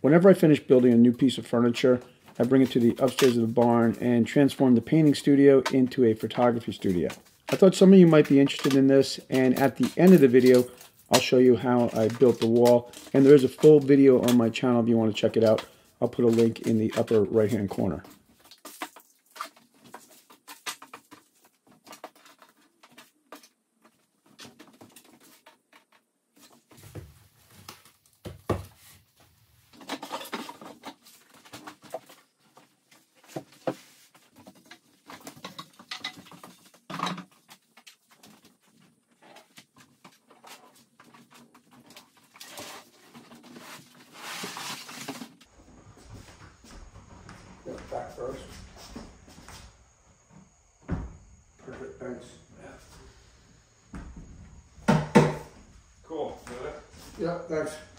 Whenever I finish building a new piece of furniture, I bring it to the upstairs of the barn and transform the painting studio into a photography studio. I thought some of you might be interested in this, and at the end of the video, I'll show you how I built the wall. And there is a full video on my channel if you want to check it out. I'll put a link in the upper right-hand corner. Back first. Perfect, thanks. Cool. Yeah, thanks.